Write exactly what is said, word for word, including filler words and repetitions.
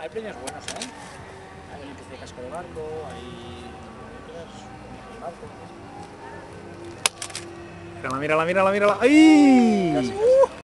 Hay premios buenos, ¿eh? Hay limpieza de casco de barco, hay... barco. Mírala, mírala, mírala, mírala. ¡Ay! Casi, casi.